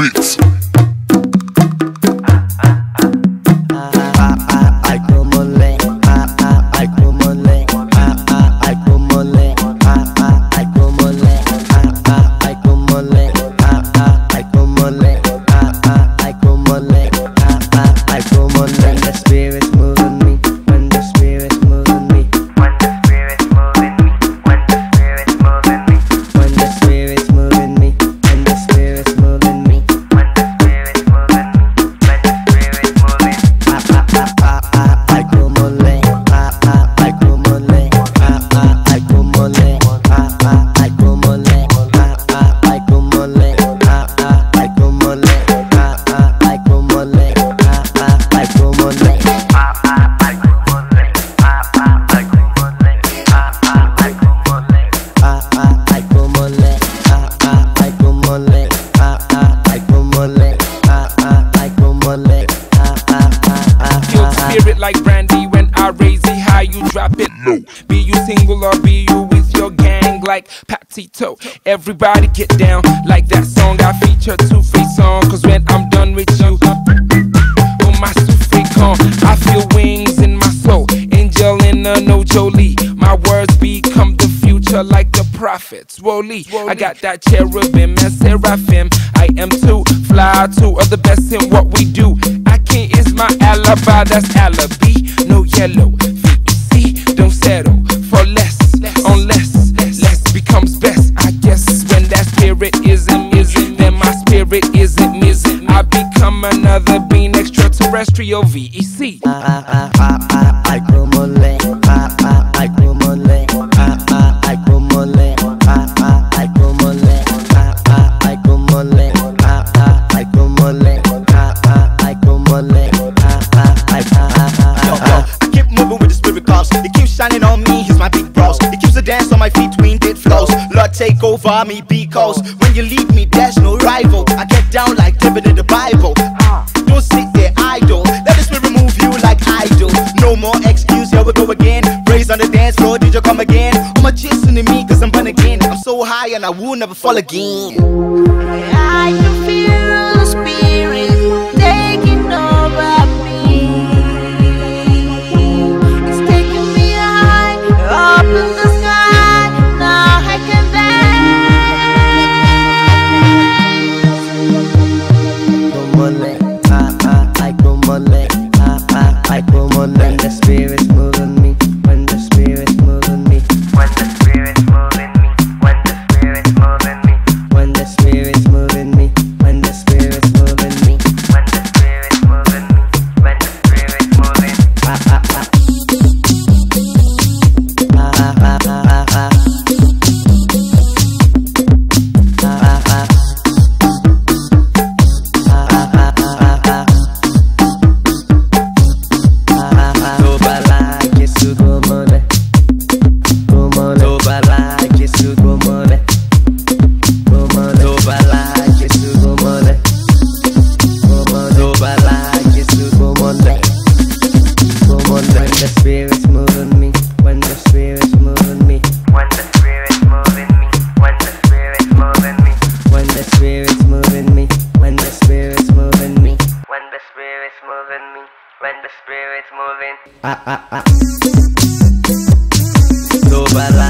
beats. Like brandy when I raise it high, you drop it low. Be you single or be you with your gang like Patito. Everybody get down like that song I feature Two-Face on. Cause when I'm done with you, oh my Two-Face con, I feel wings in my soul. Angelina, no Jolie. My words become the future like the prophets. Woli, I got that cherubim and seraphim. I am too fly, two of the best in what we do. King is my alibi, that's alibi. No yellow, VEC, don't settle for less, unless less becomes best. I guess when that spirit isn't missing, then my spirit isn't missing. I become another being, extraterrestrial VEC. Shining on me, he's my big bros. He keeps the dance on my feet, twin it flows. Lord take over me because when you leave me, there's no rival. I get down like David in the Bible. Don't sit there idle. Let the spirit move you like idol. No more excuse, here we go again. Praise on the dance floor, did you come again? All my chasing to me, cause I'm born again. I'm so high and I will never fall again. I can feel the spirit taking over me. Up in the sky, now I can dance. Come on, I come on, I come on. When the spirit's moving me, when the spirit's moving me, when the spirit's moving me, when the spirit's moving me, when the spirit's moving me, when the spirit's moving me, when the spirit's moving me, when the spirit's moving. When the spirit's moving. So bad.